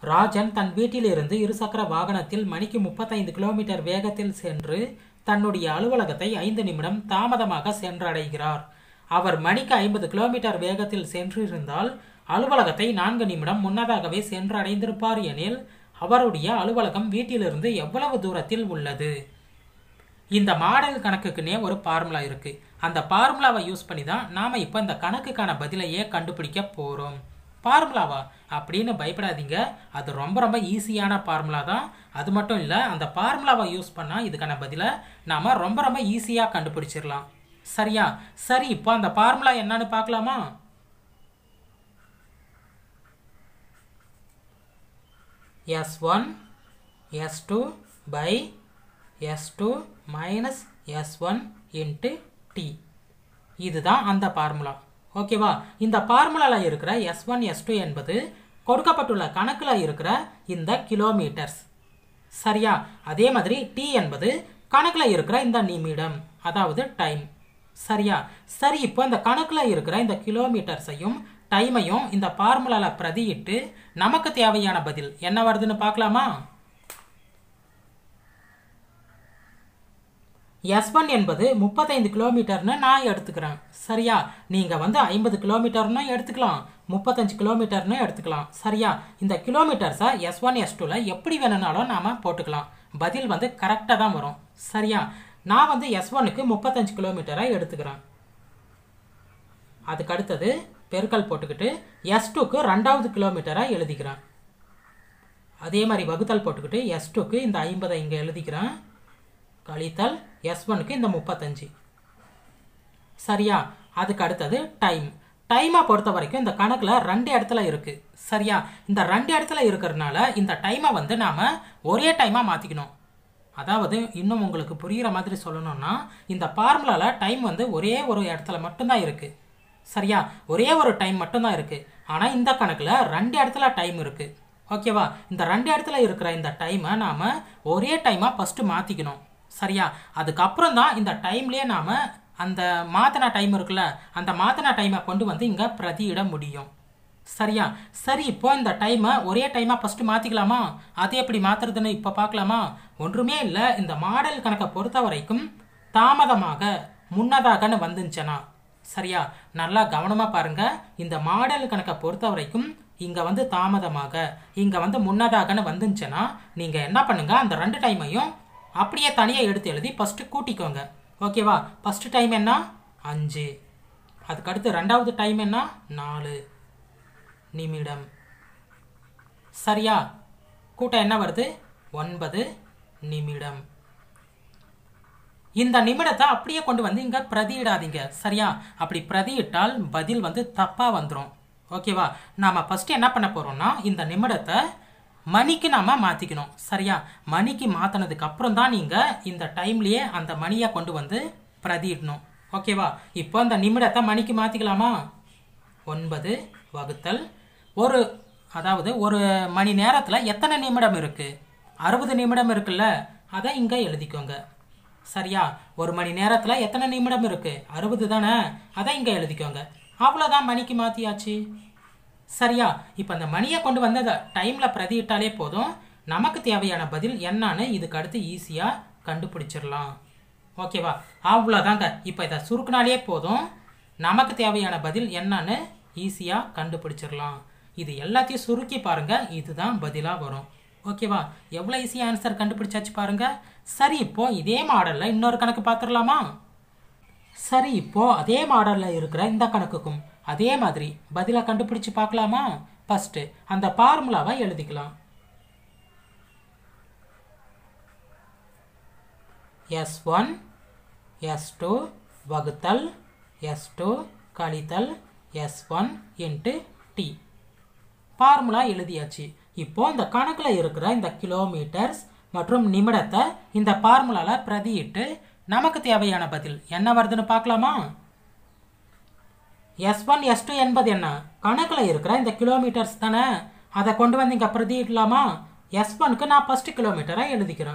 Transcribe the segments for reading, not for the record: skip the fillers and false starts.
ராஜன் தன் வீட்டிலிருந்து இருசக்கர வாகனத்தில் மணிக்கு 35 கிலோமீட்டர் வேகத்தில் சென்று தன்னுடைய அலுவலகத்தை 5 நிமிடம் தாமதமாக சென்றடைகிறார். அவர் மணிக்கு 50 கிலோமீட்டர் வேகத்தில் சென்றிருந்தால் அலுவலகத்தை 4 நிமிடம் முன்னதாகவே சென்றடைந்திருப்பார் எனில் அவருடைய அலுவலகம் வீட்டிலிருந்து எவ்வளவு தூரத்தில் உள்ளது? இந்த மாடல் கணக்குக்குன்னே ஒரு ஃபார்முலா இருக்கு. அந்த ஃபார்முலாவை யூஸ் பண்ணி தான் நாம இப்போ இந்த கணக்குக்கான பதிலையே கண்டுபிடிக்க போறோம். ஃபார்முலாவா அப்படின்னு பயப்படாதீங்க, அது ரொம்ப ரொம்ப ஈஸியான ஃபார்முலா தான். அது மட்டும் இல்லை, அந்த ஃபார்முலாவை யூஸ் பண்ணால் இதுக்கான பதிலை நாம் ரொம்ப ரொம்ப ஈஸியாக கண்டுபிடிச்சிடலாம். சரியா? சரி, இப்போ அந்த ஃபார்முலா என்னன்னு பார்க்கலாமா? S1 S2 by S2 minus S1 into T. இதுதான் அந்த ஃபார்முலா. ஓகேவா? இந்த ஃபார்முலாவில் இருக்கிற S1 S2 என்பது கொடுக்கப்பட்டுள்ள கணக்கில் இருக்கிற இந்த கிலோமீட்டர்ஸ். சரியா? அதே மாதிரி T என்பது கணக்கில் இருக்கிற இந்த நிமிடம், அதாவது டைம். சரியா? சரி, இப்போ இந்த கணக்கில் இருக்கிற இந்த கிலோமீட்டர்ஸையும் டைமையும் இந்த ஃபார்முலாவில் பிரதியிட்டு நமக்கு தேவையான பதில் என்ன வருதுன்னு பார்க்கலாமா? S1 என்பது 35 கிலோமீட்டர்னு நான் எடுத்துக்கிறேன். சரியா? நீங்கள் 50 கிலோமீட்டர்னு எடுத்துக்கலாம், 35 கிலோமீட்டர்னு எடுத்துக்கலாம். சரியா? இந்த கிலோமீட்டர்ஸை S1 S2ல் எப்படி வேணும்னாலும் நாம் போட்டுக்கலாம். பதில் கரெக்டாக தான் வரும். சரியா? நான் S1க்கு 35 கிலோமீட்டரை எடுத்துக்கிறேன். அதுக்கு அடுத்தது பெருக்கல் போட்டுக்கிட்டு S2க்கு 2வது கிலோமீட்டரை எழுதிக்கிறேன். அதே மாதிரி வகுத்தல் போட்டுக்கிட்டு S2க்கு இந்த 50 இங்கே எழுதிக்கிறேன், கழித்தல் S1க்கு இந்த 35. சரியா? அதுக்கு அடுத்தது டைம். டைமை பொறுத்த வரைக்கும் இந்த கணக்கில் 2 இடத்துல இருக்குது. சரியா? இந்த 2 இடத்துல இருக்கிறதுனால இந்த டைமை நாம் ஒரே டைமாக மாற்றிக்கணும். அதாவது இன்னும் உங்களுக்கு புரிகிற மாதிரி சொல்லணும்னா, இந்த ஃபார்முலாவில் டைம் ஒரே ஒரு இடத்துல மட்டும்தான் இருக்குது. சரியா? ஒரே ஒரு டைம் மட்டும்தான் இருக்குது. ஆனால் இந்த கணக்கில் 2 இடத்துல டைம் இருக்குது. ஓகேவா? இந்த 2 இடத்துல இருக்கிற இந்த டைமை நாம் ஒரே டைமாக ஃபஸ்ட்டு மாற்றிக்கணும். சரியா? அதுக்கப்புறம் தான் இந்த டைம்லேயே நாம் அந்த மாற்றின டைம் இருக்குல்ல, அந்த மாற்றின டைமை கொண்டு இங்கே பிரதியிட முடியும். சரியா? சரி, இப்போ இந்த டைமை ஒரே டைமாக ஃபஸ்ட்டு மாற்றிக்கலாமா? அது எப்படி மாற்றுறதுன்னு இப்போ பார்க்கலாமா? ஒன்றுமே இல்லை, இந்த மாடல் கணக்கை பொறுத்த வரைக்கும் தாமதமாக முன்னதாகன்னு வந்துச்சுன்னா. சரியா? நல்லா கவனமாக பாருங்கள். இந்த மாடல் கணக்கை பொறுத்த வரைக்கும் இங்கே தாமதமாக, இங்கே முன்னதாகன்னு வந்துச்சுன்னா நீங்கள் என்ன பண்ணுங்க, அந்த 2 டைமையும் அப்படியே தனியாக எடுத்து எழுதி ஃபஸ்ட்டு கூட்டிக்கோங்க. ஓகேவா? ஃபஸ்ட்டு டைம் என்ன? 5. அதுக்கடுத்து 2வது டைம் என்ன? 4 நிமிடம். சரியா? கூட்டம் என்ன வருது? 9 நிமிடம். இந்த நிமிடத்தை அப்படியே கொண்டு இங்கே பிரதியிடாதீங்க. சரியா? அப்படி பிரதியிட்டால் பதில் தப்பாக வந்துடும். ஓகேவா? நாம் ஃபஸ்ட்டு என்ன பண்ண போகிறோம்னா, இந்த நிமிடத்தை மணிக்கு நாம் மாற்றிக்கணும். சரியா? மணிக்கு மாற்றினதுக்கு அப்புறம் தான் நீங்கள் இந்த டைம்லேயே அந்த மணியை கொண்டு பிரதியிடணும். ஓகேவா? இப்போ அந்த நிமிடத்தை மணிக்கு மாற்றிக்கலாமா? 9 வகுத்தல் அதாவது ஒரு மணி நேரத்தில் எத்தனை நிமிடம் இருக்குது? 60 நிமிடம் இருக்குல்ல, அதை இங்கே எழுதிக்கோங்க. சரியா? ஒரு மணி நேரத்தில் எத்தனை நிமிடம் இருக்குது? 60 தானே, அதை இங்கே எழுதிக்கோங்க. அவ்வளோதான், மணிக்கு மாற்றியாச்சு. சரியா? இப்போ அந்த மணியை கொண்டு அந்த டைமில் பிரதியிட்டாலே போதும், நமக்கு தேவையான பதில் என்னன்னு இதுக்கு அடுத்து ஈஸியாக கண்டுபிடிச்சிடலாம். ஓகேவா? அவ்வளோதாங்க. இப்போ இதை சுருக்கினாலே போதும், நமக்கு தேவையான பதில் என்னன்னு ஈஸியாக கண்டுபிடிச்சிடலாம். இது எல்லாத்தையும் சுருக்கி பாருங்கள், இதுதான் பதிலாக வரும். ஓகேவா? எவ்வளோ ஈஸியாக ஆன்சர் கண்டுபிடிச்சாச்சு பாருங்கள். சரி, இப்போது இதே மாடலில் இன்னொரு கணக்கு பார்த்துடலாமா? சரி, இப்போது அதே மாடலில் இருக்கிற இந்த கணக்குக்கும் அதே மாதிரி பதிலை கண்டுபிடிச்சு பார்க்கலாமா? ஃபஸ்ட்டு அந்த ஃபார்முலாவை எழுதிக்கலாம். S1 S2 வகுத்தல் S2 கழித்தல் S1 into T. ஃபார்முலா எழுதியாச்சு. இப்போ இந்த கணக்கில் இருக்கிற இந்த கிலோமீட்டர்ஸ் மற்றும் நிமிடத்தை இந்த ஃபார்முலாவில் பிரதியிட்டு நமக்கு தேவையான பதில் என்ன வருதுன்னு பார்க்கலாமா? S1 S2 என்பது என்ன? கணக்கில் இருக்கிற இந்த கிலோமீட்டர்ஸ் தானே, அதை கொண்டு இங்கே பிரதியிடலாமா? S1க்கு நான் ஃபஸ்ட்டு கிலோமீட்டரை எழுதிக்கிறேன்,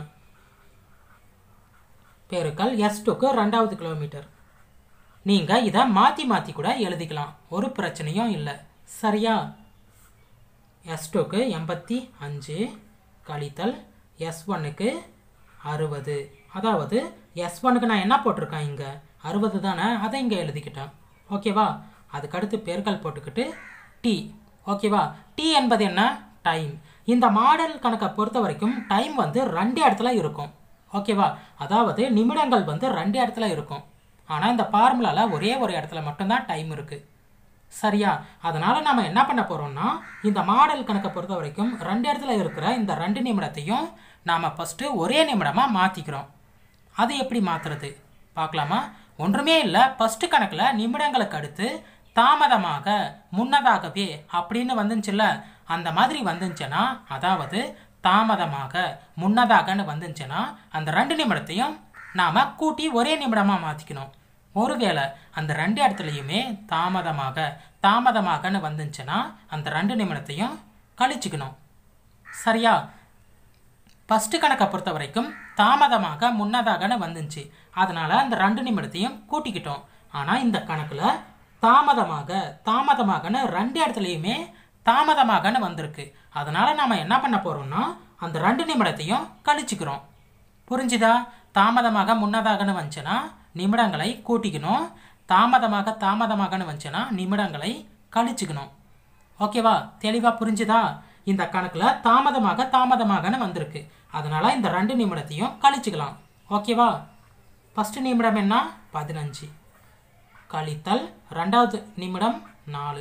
பெருக்கல் S2க்கு 2வது கிலோமீட்டர். நீங்கள் இதை மாற்றி மாற்றி கூட எழுதிக்கலாம், ஒரு பிரச்சனையும் இல்லை. சரியா? S2க்கு 85 கழித்தல் S1க்கு 60. அதாவது S1க்கு நான் என்ன போட்டிருக்கேன் இங்கே 60 தானே, அதை இங்கே எழுதிக்கிட்டேன். ஓகேவா? அதுக்கடுத்து பெருக்கல் போட்டுக்கிட்டு டி. ஓகேவா? டி என்பது என்ன? டைம். இந்த மாடல் கணக்கை பொறுத்த வரைக்கும் டைம் வந்து 2 இடத்துல இருக்கும். ஓகேவா? அதாவது நிமிடங்கள் வந்து 2 இடத்துல இருக்கும். ஆனால் இந்த ஃபார்முலாவில் ஒரே ஒரு இடத்துல மட்டும்தான் டைம் இருக்குது. சரியா? அதனால் நம்ம என்ன பண்ண போகிறோம்னா, இந்த மாடல் கணக்கை பொறுத்த வரைக்கும் 2 இடத்துல இருக்கிற இந்த 2 நிமிடத்தையும் நாம் ஃபஸ்ட்டு ஒரே நிமிடமாக மாற்றிக்கிறோம். அது எப்படி மாற்றுறது பார்க்கலாமா? ஒன்றுமே இல்லை. ஃபஸ்ட்டு கணக்கில் நிமிடங்களுக்கு அடுத்து தாமதமாக, முன்னதாகவே அப்படின்னு வந்துச்சுல்ல, அந்த மாதிரி வந்துச்சுன்னா, அதாவது தாமதமாக முன்னதாகன்னு வந்துச்சுன்னா அந்த 2 நிமிடத்தையும் நாம் கூட்டி ஒரே நிமிடமாக மாற்றிக்கணும். ஒருவேளை அந்த 2 இடத்துலையுமே தாமதமாகன்னு வந்துச்சுன்னா அந்த 2 நிமிடத்தையும் கழிச்சுக்கணும். சரியா? ஃபஸ்ட்டு கணக்கை பொறுத்த வரைக்கும் தாமதமாக முன்னதாகன்னு வந்துச்சு, அதனால் அந்த 2 நிமிடத்தையும் கூட்டிக்கிட்டோம். ஆனால் இந்த கணக்கில் தாமதமாகன்னு 2 இடத்துலையுமே தாமதமாகன்னு வந்திருக்கு. அதனால் நாம் என்ன பண்ண போகிறோம்னா, அந்த 2 நிமிடத்தையும் கழிச்சுக்கிறோம். புரிஞ்சுதா? தாமதமாக முன்னதாகன்னு வந்துச்சுன்னா நிமிடங்களை கூட்டிக்கணும், தாமதமாகன்னு வந்துச்சுன்னா நிமிடங்களை கழிச்சுக்கணும். ஓகேவா? தெளிவாக புரிஞ்சுதா? இந்த கணக்கில் தாமதமாகன்னு வந்திருக்கு, அதனால் இந்த 2 நிமிடத்தையும் கழிச்சுக்கலாம். ஓகேவா? ஃபஸ்ட்டு நிமிடம் என்ன? 15 கழித்தல் 2வது நிமிடம் 4.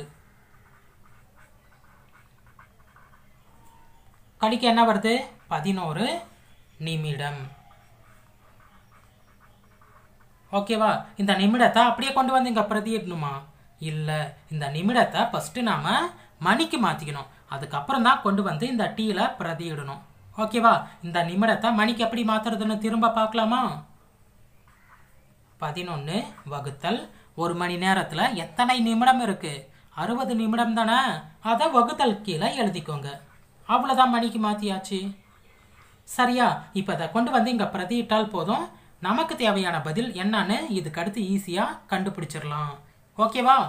கழிக்க என்ன வருது? 11 நிமிடம். ஓகேவா? இந்த நிமிடத்தை அப்படியே கொண்டு வந்து இங்கே பிரதியிடணுமா? இல்லை, இந்த நிமிடத்தை ஃபஸ்ட்டு நாம் மணிக்கு மாற்றிக்கணும், அதுக்கப்புறம் தான் கொண்டு வந்து இந்த டீயில் பிரதியிடணும். ஓகேவா? இந்த நிமிடத்தை மணிக்கு எப்படி மாற்றுறதுன்னு திரும்ப பார்க்கலாமா? 11 வகுத்தல் 1 மணி நேரத்தில் எத்தனை நிமிடம் இருக்குது? 60 நிமிடம் தானே, அதை வகுத்தல் கீழே எழுதிக்கோங்க. அவ்வளோதான், மணிக்கு மாற்றியாச்சு. சரியா? இப்போ அதை கொண்டு வந்து இங்கே பிரதியிட்டால் போதும், நமக்கு தேவையான பதில் என்னன்னு இதுக்கு அடுத்து ஈஸியாக கண்டுபிடிச்சிடலாம். ஓகேவா?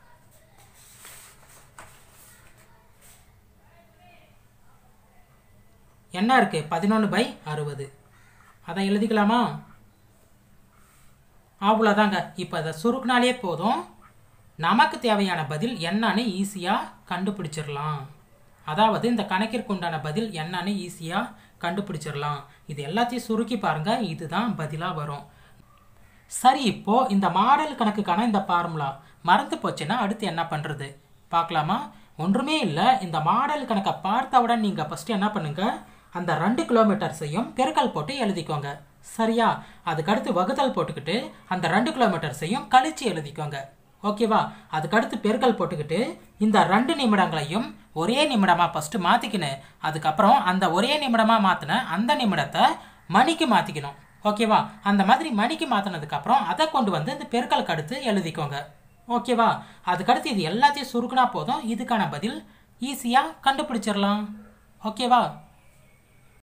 என்ன இருக்குது? 11/60. அதை எழுதிக்கலாமா? அவ்வளோதாங்க. இப்போ அதை சுருக்குனாலே போதும், நமக்கு தேவையான பதில் என்னன்னு ஈஸியாக கண்டுபிடிச்சிடலாம். அதாவது இந்த கணக்கிற்கு உண்டான பதில் என்னன்னு ஈஸியாக கண்டுபிடிச்சிடலாம். இது எல்லாத்தையும் சுருக்கி பாருங்கள், இதுதான் பதிலாக வரும். சரி, இப்போது இந்த மாடல் கணக்குக்கான இந்த ஃபார்முலா மறந்து போச்சுன்னா அடுத்து என்ன பண்ணுறது பார்க்கலாமா? ஒன்றுமே இல்லை. இந்த மாடல் கணக்கை பார்த்தவுடன் நீங்கள் ஃபஸ்ட்டு என்ன பண்ணுங்கள், அந்த 2 கிலோமீட்டர்ஸையும் பெருக்கல் போட்டு எழுதிக்கோங்க. சரியா? அதுக்கடுத்து வகுத்தல் போட்டுக்கிட்டு அந்த 2 கிலோமீட்டர்ஸையும் கழிச்சு எழுதிக்கோங்க. ஓகேவா? அதுக்கடுத்து பெருக்கல் போட்டுக்கிட்டு இந்த 2 நிமிடங்களையும் ஒரே நிமிடமாக ஃபஸ்ட்டு மாற்றிக்கணும், அதுக்கப்புறம் அந்த ஒரே நிமிடமாக மாற்றின அந்த நிமிடத்தை மணிக்கு மாற்றிக்கணும். ஓகேவா? அந்த மாதிரி மணிக்கு மாற்றினதுக்கப்புறம் அதை கொண்டு வந்து இந்த பெருக்கலுக்கு அடுத்து எழுதிக்கோங்க. ஓகேவா? அதுக்கடுத்து இது எல்லாத்தையும் சுருக்குனா போதும், இதுக்கான பதில் ஈஸியாக கண்டுபிடிச்சிடலாம். ஓகேவா?